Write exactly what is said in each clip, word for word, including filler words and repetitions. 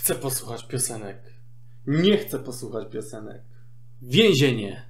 chcę posłuchać piosenek. Nie chcę posłuchać piosenek. Więzienie.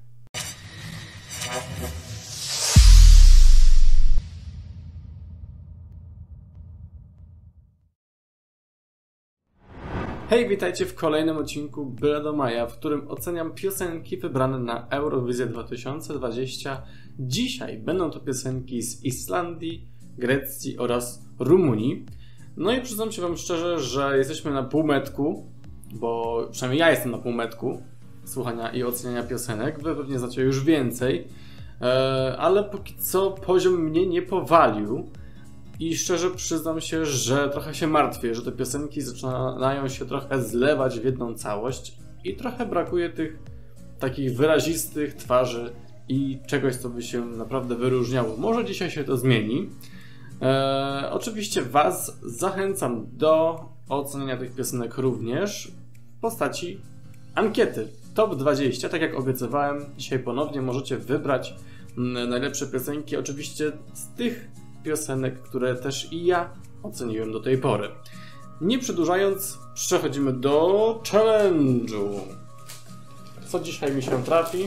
Hej, witajcie w kolejnym odcinku Byle do Maja, w którym oceniam piosenki wybrane na Eurowizję dwa tysiące dwadzieścia. Dzisiaj będą to piosenki z Islandii, Grecji oraz Rumunii. No i przyznam się wam szczerze, że jesteśmy na półmetku, bo przynajmniej ja jestem na półmetku słuchania i oceniania piosenek. Wy pewnie znacie już więcej, ale póki co poziom mnie nie powalił. I szczerze przyznam się, że trochę się martwię, że te piosenki zaczynają się trochę zlewać w jedną całość i trochę brakuje tych takich wyrazistych twarzy i czegoś, co by się naprawdę wyróżniało. Może dzisiaj się to zmieni. Eee, oczywiście Was zachęcam do oceniania tych piosenek również w postaci ankiety top dwadzieścia. Tak jak obiecywałem, dzisiaj ponownie możecie wybrać najlepsze piosenki, oczywiście z tych piosenek, które też i ja oceniłem do tej pory. Nie przedłużając, przechodzimy do challenge'u. Co dzisiaj mi się trafi?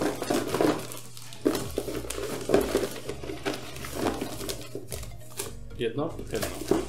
Jedno? Jedno.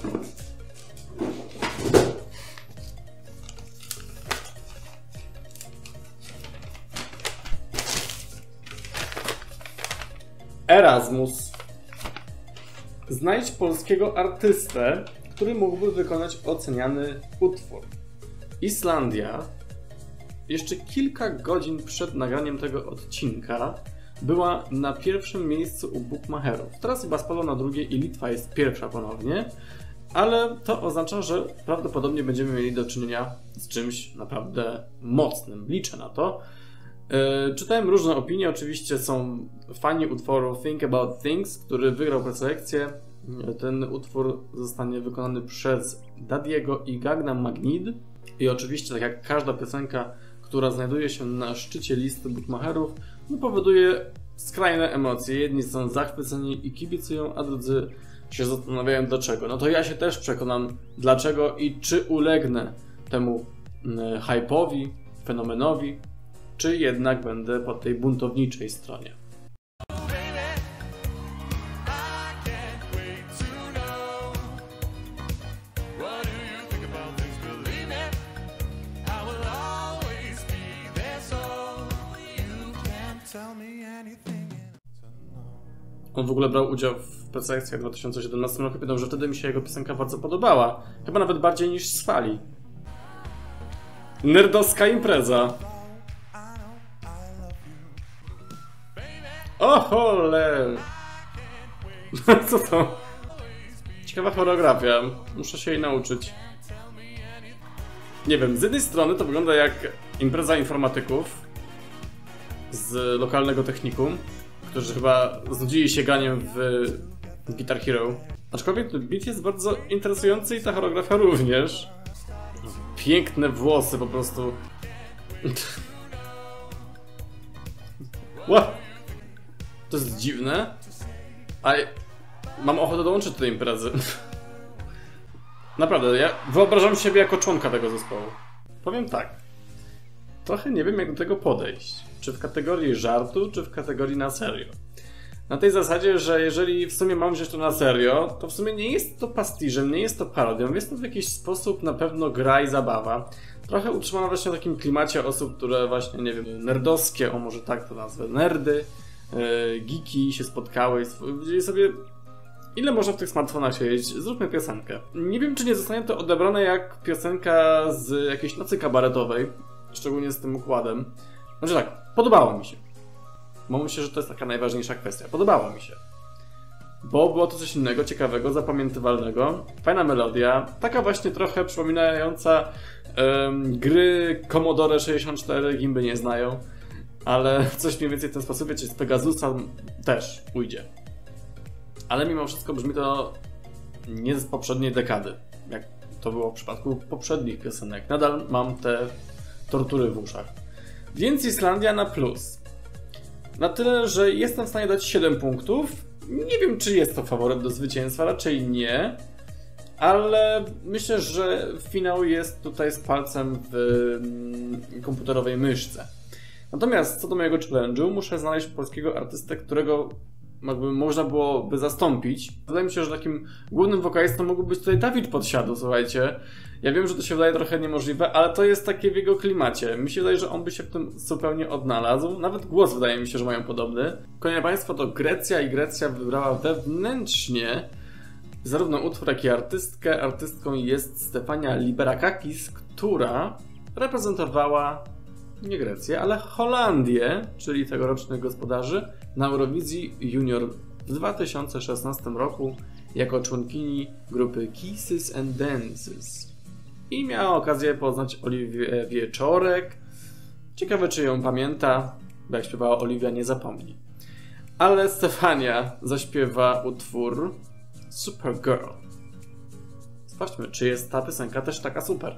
Erasmus. Znajdź polskiego artystę, który mógłby wykonać oceniany utwór. Islandia jeszcze kilka godzin przed nagraniem tego odcinka była na pierwszym miejscu u bookmacherów. Teraz chyba spadła na drugie i Litwa jest pierwsza ponownie, ale to oznacza, że prawdopodobnie będziemy mieli do czynienia z czymś naprawdę mocnym. Liczę na to. Yy, czytałem różne opinie, oczywiście są fani utworu Think About Things, który wygrał preselekcję. Ten utwór zostanie wykonany przez Daddiego i Gangnam Magnid i oczywiście, tak jak każda piosenka, która znajduje się na szczycie listy bookmacherów, no powoduje skrajne emocje. Jedni są zachwyceni i kibicują, a drudzy się zastanawiają dlaczego. No to ja się też przekonam dlaczego i czy ulegnę temu yy, hype'owi, fenomenowi, czy jednak będę po tej buntowniczej stronie. On w ogóle brał udział w preselekcjach w dwa tysiące siedemnastym roku. Pamiętam, że wtedy mi się jego piosenka bardzo podobała. Chyba nawet bardziej niż z Fali. Nerdowska impreza. O cholera! Co to? Ciekawa choreografia. Muszę się jej nauczyć. Nie wiem, z jednej strony to wygląda jak impreza informatyków z lokalnego technikum, którzy chyba znudzili się ganiem w Guitar Hero. Aczkolwiek ten beat jest bardzo interesujący i ta choreografia również. Piękne włosy po prostu. Wow. To jest dziwne, ale mam ochotę dołączyć do tej imprezy. Naprawdę, ja wyobrażam siebie jako członka tego zespołu. Powiem tak, trochę nie wiem jak do tego podejść. Czy w kategorii żartu, czy w kategorii na serio. Na tej zasadzie, że jeżeli w sumie mam wziąć to na serio, to w sumie nie jest to pastiżem, nie jest to parodią, jest to w jakiś sposób na pewno gra i zabawa. Trochę utrzymana właśnie w takim klimacie osób, które właśnie, nie wiem, nerdowskie, o może tak to nazwę, nerdy, Yy, geeki się spotkały i powiedzieli sobie, ile można w tych smartfonach siedzieć, zróbmy piosenkę. Nie wiem, czy nie zostanie to odebrane jak piosenka z jakiejś nocy kabaretowej, szczególnie z tym układem. Znaczy tak, podobało mi się. Bo myślę, że to jest taka najważniejsza kwestia. Podobało mi się. Bo było to coś innego, ciekawego, zapamiętywalnego. Fajna melodia, taka właśnie trochę przypominająca yy, gry Commodore sześćdziesiąt cztery, gimby nie znają. Ale coś mniej więcej w ten sposób, wiecie, z Pegasusa też ujdzie. Ale mimo wszystko brzmi to nie z poprzedniej dekady, jak to było w przypadku poprzednich piosenek. Nadal mam te tortury w uszach. Więc Islandia na plus. Na tyle, że jestem w stanie dać siedem punktów. Nie wiem, czy jest to faworyt do zwycięstwa, raczej nie. Ale myślę, że finał jest tutaj z palcem w komputerowej myszce. Natomiast co do mojego challenge'u, muszę znaleźć polskiego artystę, którego jakby można byłoby zastąpić. Wydaje mi się, że takim głównym wokalistą mógłby być tutaj Dawid Podsiadło, słuchajcie. Ja wiem, że to się wydaje trochę niemożliwe, ale to jest takie w jego klimacie. Mi się wydaje, że on by się w tym zupełnie odnalazł. Nawet głos wydaje mi się, że mają podobny. Kolejne państwo to Grecja i Grecja wybrała wewnętrznie zarówno utwór, jak i artystkę. Artystką jest Stefania Liberakakis, która reprezentowała nie Grecję, ale Holandię, czyli tegorocznych gospodarzy, na Eurowizji Junior w dwa tysiące szesnastym roku jako członkini grupy Kisses and Dances. I miała okazję poznać Oliwię Wieczorek. Ciekawe, czy ją pamięta, bo jak śpiewała Oliwia, nie zapomni. Ale Stefania zaśpiewa utwór Supergirl. Sprawdźmy, czy jest ta piosenka też taka super.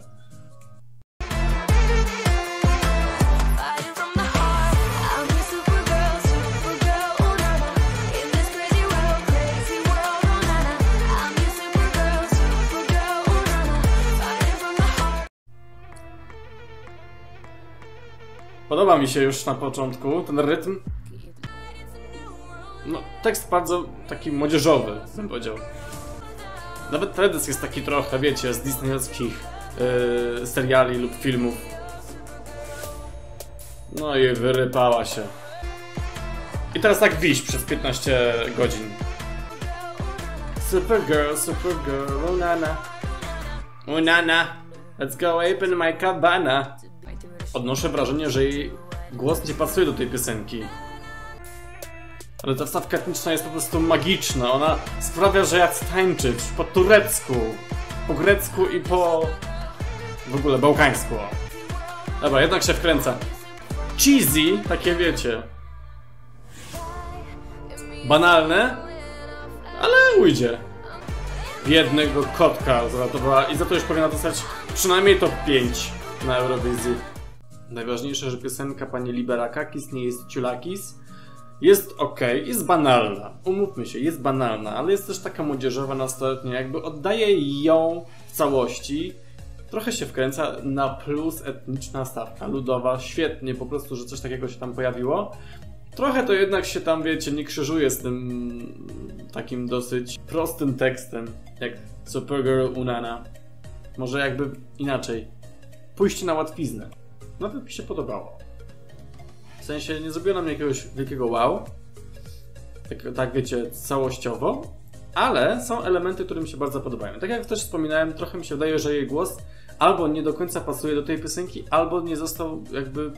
Podoba mi się już na początku ten rytm. No, tekst bardzo taki młodzieżowy, bym powiedział. Nawet teledysk jest taki trochę, wiecie, z disneyowskich yy, seriali lub filmów. No i wyrypała się. I teraz tak wiś przez piętnaście godzin. Supergirl, Supergirl, oh nana. Oh nana, let's go ape in my cabana. Odnoszę wrażenie, że jej głos nie pasuje do tej piosenki. Ale ta wstawka etniczna jest po prostu magiczna. Ona sprawia, że ja chcę tańczyć po turecku, po grecku i po... w ogóle bałkańsku. Dobra, jednak się wkręca. Cheesy, takie wiecie. Banalne, ale ujdzie. Biednego kotka zaratowała i za to już powinna dostać przynajmniej top pięć na Eurowizji. Najważniejsze, że piosenka pani Liberakakis nie jest ciulakis. Jest ok, jest banalna. Umówmy się, jest banalna, ale jest też taka młodzieżowa, nastoletnia. Jakby oddaje ją w całości. Trochę się wkręca, na plus etniczna stawka ludowa. Świetnie, po prostu, że coś takiego się tam pojawiło. Trochę to jednak się tam, wiecie, nie krzyżuje z tym takim dosyć prostym tekstem, jak Supergirl Unana. Może jakby inaczej. Pójście na łatwiznę. Nawet mi się podobało. W sensie nie zrobiło nam jakiegoś wielkiego wow. Tak, tak wiecie, całościowo. Ale są elementy, które mi się bardzo podobają. Tak jak też wspominałem, trochę mi się wydaje, że jej głos albo nie do końca pasuje do tej piosenki, albo nie został jakby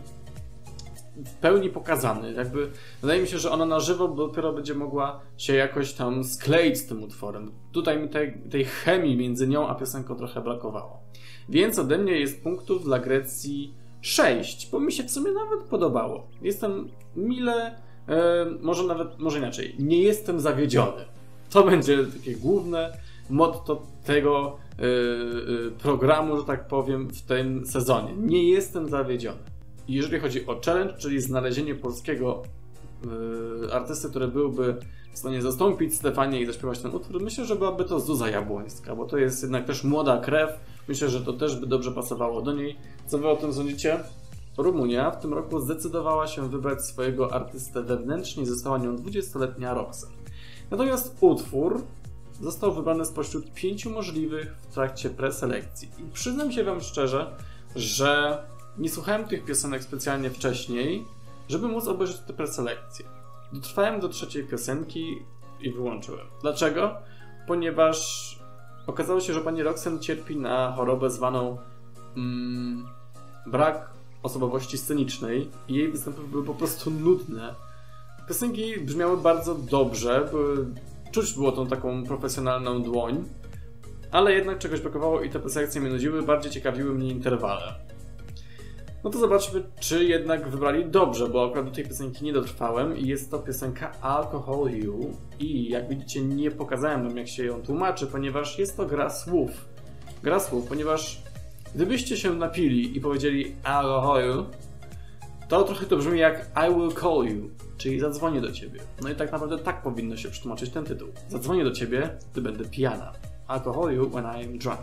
w pełni pokazany. Jakby wydaje mi się, że ona na żywo dopiero będzie mogła się jakoś tam skleić z tym utworem. Tutaj mi tej, tej chemii między nią a piosenką trochę brakowało. Więc ode mnie jest punktów dla Grecji sześć, bo mi się w sumie nawet podobało. Jestem mile, e, może nawet, może inaczej, nie jestem zawiedziony. To będzie takie główne motto tego e, e, programu, że tak powiem, w tym sezonie. Nie jestem zawiedziony. I jeżeli chodzi o challenge, czyli znalezienie polskiego e, artysty, który byłby w stanie zastąpić Stefanię i zaśpiewać ten utwór, myślę, że byłaby to Zuza Jabłońska, bo to jest jednak też młoda krew. Myślę, że to też by dobrze pasowało do niej. Co wy o tym sądzicie? Rumunia w tym roku zdecydowała się wybrać swojego artystę wewnętrznie i została nią dwudziestoletnia Roxanne. Natomiast utwór został wybrany spośród pięciu możliwych w trakcie preselekcji. I przyznam się wam szczerze, że nie słuchałem tych piosenek specjalnie wcześniej, żeby móc obejrzeć te preselekcje. Dotrwałem do trzeciej piosenki i wyłączyłem. Dlaczego? Ponieważ okazało się, że pani Roxanne cierpi na chorobę zwaną mm, brak osobowości scenicznej i jej występy były po prostu nudne. Piosenki brzmiały bardzo dobrze, były, czuć było tą taką profesjonalną dłoń, ale jednak czegoś brakowało i te preselekcje mnie nudziły, bardziej ciekawiły mnie interwale. No to zobaczmy, czy jednak wybrali dobrze, bo akurat do tej piosenki nie dotrwałem i jest to piosenka Alcohol You i jak widzicie nie pokazałem wam jak się ją tłumaczy, ponieważ jest to gra słów. Gra słów, ponieważ gdybyście się napili i powiedzieli Alcohol You, to trochę to brzmi jak I will call you, czyli zadzwonię do ciebie. No i tak naprawdę tak powinno się przetłumaczyć ten tytuł. Zadzwonię do ciebie, gdy będę pijana. Alcohol You When I Am Drunk.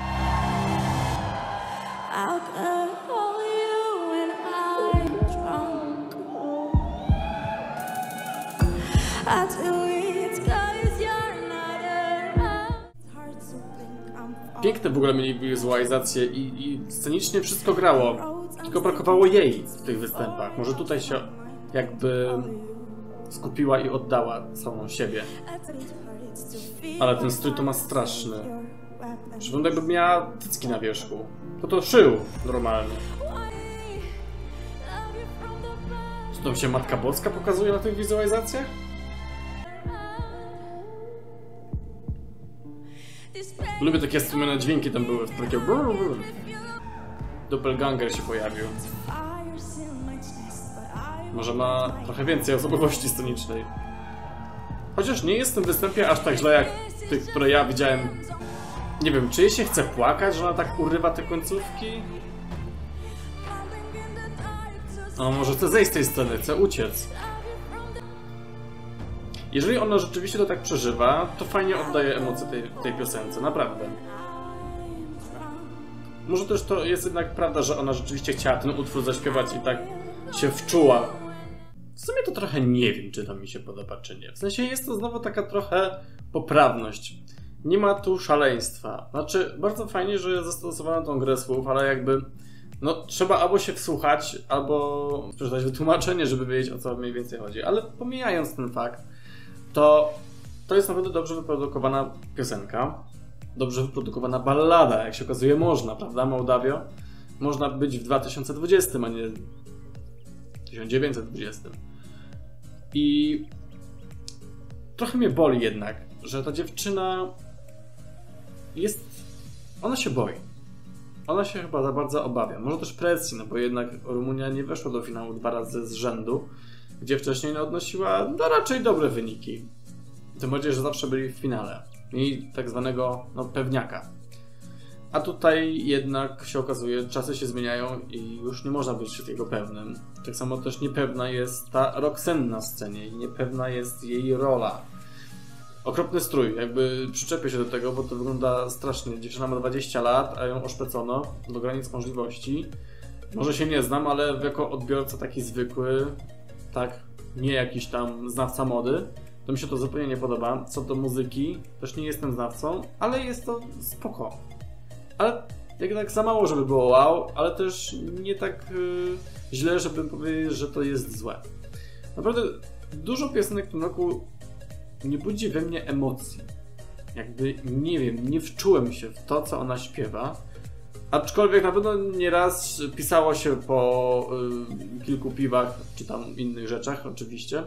Alcohol you when I'm drunk. I do it 'cause you're not around. It's hard to think I'm far. Piękne w ogóle mieli wizualizacje i, i scenicznie wszystko grało. Tylko brakowało jej w tych występach. Może tutaj się jakby skupiła i oddała samą siebie. Ale ten strój to ma straszny. Wygląda jakby miała cycki na wierzchu. To to szył normalnie. Co tam się Matka Boska pokazuje na tych wizualizacjach? Lubię takie strumienne dźwięki tam były. Takie Doppelganger się pojawił. Może ma trochę więcej osobowości scenicznej. Chociaż nie jest w tym występie aż tak źle jak tych, które ja widziałem. Nie wiem, czy jej się chce płakać, że ona tak urywa te końcówki? No, może chce zejść z tej sceny, chce uciec. Jeżeli ona rzeczywiście to tak przeżywa, to fajnie oddaje emocje tej, tej piosence, naprawdę. Może też to jest jednak prawda, że ona rzeczywiście chciała ten utwór zaśpiewać i tak się wczuła. W sumie to trochę nie wiem, czy to mi się podoba, czy nie. W sensie jest to znowu taka trochę poprawność. Nie ma tu szaleństwa. Znaczy, bardzo fajnie, że zastosowano tą grę słów, ale jakby no trzeba albo się wsłuchać, albo przeczytać wytłumaczenie, żeby wiedzieć, o co mniej więcej chodzi. Ale pomijając ten fakt, to to jest naprawdę dobrze wyprodukowana piosenka. Dobrze wyprodukowana ballada, jak się okazuje można, prawda, Mołdawio? Można być w dwa tysiące dwudziestym, a nie tysiąc dziewięćset dwudziestym. I trochę mnie boli jednak, że ta dziewczyna jest... Ona się boi. Ona się chyba za bardzo obawia. Może też presji, no bo jednak Rumunia nie weszła do finału dwa razy z rzędu, gdzie wcześniej no, odnosiła no, raczej dobre wyniki. Tym bardziej, że zawsze byli w finale. Mieli tak zwanego no, pewniaka. A tutaj jednak się okazuje, czasy się zmieniają i już nie można być wszystkiego pewnym. Tak samo też niepewna jest ta Roxanne na scenie i niepewna jest jej rola. Okropny strój, jakby przyczepię się do tego, bo to wygląda strasznie. Dziewczyna ma dwadzieścia lat, a ją oszpecono do granic możliwości. Może się nie znam, ale jako odbiorca taki zwykły, tak, nie jakiś tam znawca mody, to mi się to zupełnie nie podoba. Co do muzyki, też nie jestem znawcą, ale jest to spoko. Ale jednak za mało, żeby było wow, ale też nie tak yy, źle, żeby powiedzieć, że to jest złe. Naprawdę dużo piosenek w tym roku nie budzi we mnie emocji. Jakby, nie wiem, nie wczułem się w to, co ona śpiewa. Aczkolwiek na pewno nieraz pisało się po y, kilku piwach, czy tam innych rzeczach oczywiście,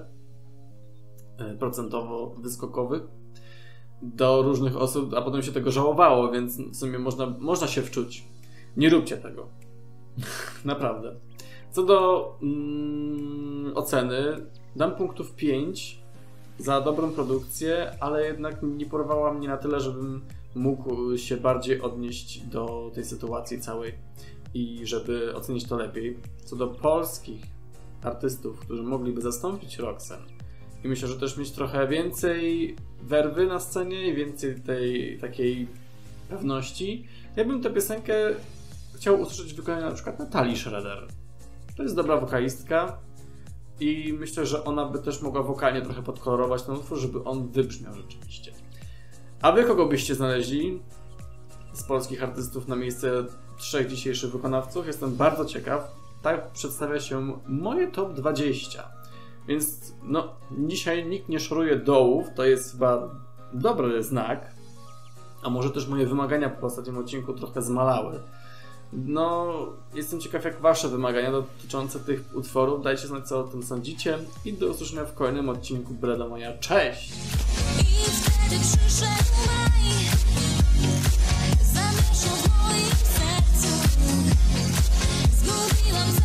y, procentowo wyskokowych, do różnych osób, a potem się tego żałowało, więc w sumie można, można się wczuć. Nie róbcie tego. Naprawdę. Co do mm, oceny, dam punktów pięć za dobrą produkcję, ale jednak nie porwała mnie na tyle, żebym mógł się bardziej odnieść do tej sytuacji całej i żeby ocenić to lepiej. Co do polskich artystów, którzy mogliby zastąpić Roxanne i myślę, że też mieć trochę więcej werwy na scenie i więcej tej takiej pewności, ja bym tę piosenkę chciał usłyszeć w wykonaniu na przykład Natalii Schroeder. To jest dobra wokalistka i myślę, że ona by też mogła wokalnie trochę podkolorować ten utwór, żeby on wybrzmiał rzeczywiście. A wy kogo byście znaleźli z polskich artystów na miejsce trzech dzisiejszych wykonawców? Jestem bardzo ciekaw. Tak przedstawia się moje top dwadzieścia. Więc no, dzisiaj nikt nie szoruje dołów, to jest chyba dobry znak. A może też moje wymagania po ostatnim odcinku trochę zmalały. No, jestem ciekaw jak wasze wymagania dotyczące tych utworów. Dajcie znać, co o tym sądzicie. I do usłyszenia w kolejnym odcinku Byle do Moja. Cześć! I wtedy przyszedł maj, zamieszał w moim sercu. Zgubiłam